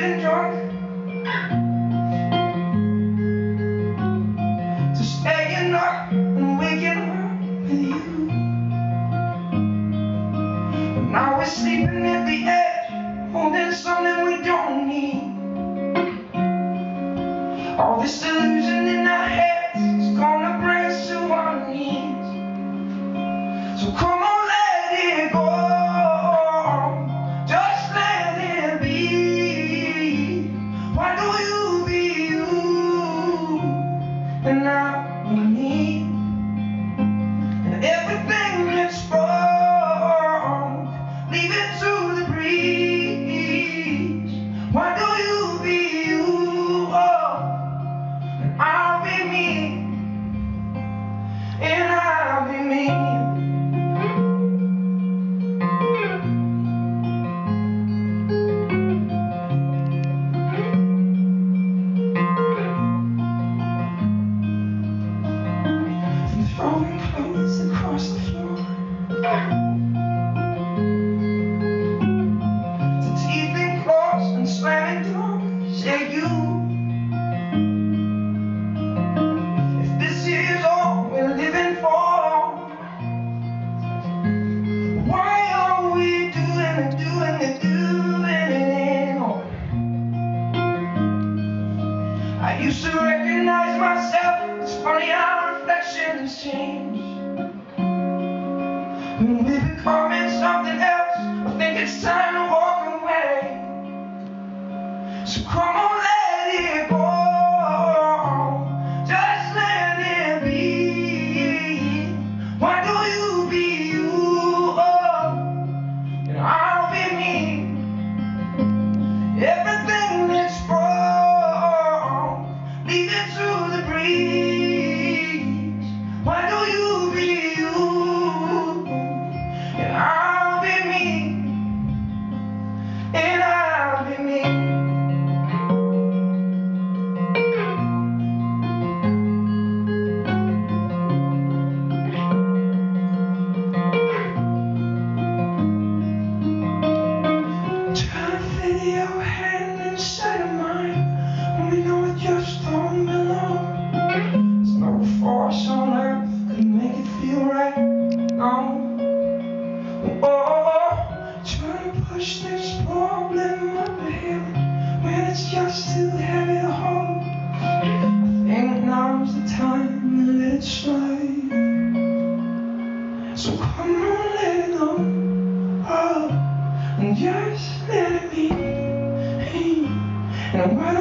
getting drunk, to staying up and waking up with you. But now we're sleeping at the edge, holding something we don't need. All this illusion in our heads is gonna bring us to our knees. So come on, let it go. Just let it be. Why don't you be you and I'll be me? And everything that's wrong, leave it to the breeze. Why don't you be you? I'll be me, and I'll be me. From throwing clothes across the floor to teeth and claws and slamming doors, yeah, you. I used to recognize myself. It's funny how reflections change. When we're becoming something else, I think it's time to walk away. So come on, let it go. Just let it be. Why don't you be you? And I'll be me. Everything that's wrong, leave it to the breeze. Why don't you be you? And I'll be me. And I'll be me. Try to fit your hand inside of mine when we know it just don't belong. There's no force on earth could make it feel right. No. Oh, trying to push this problem up a hill when it's just too heavy to hold. I think now's the time to let it slide. So come on, let it go. Oh, and just let it be. And why don't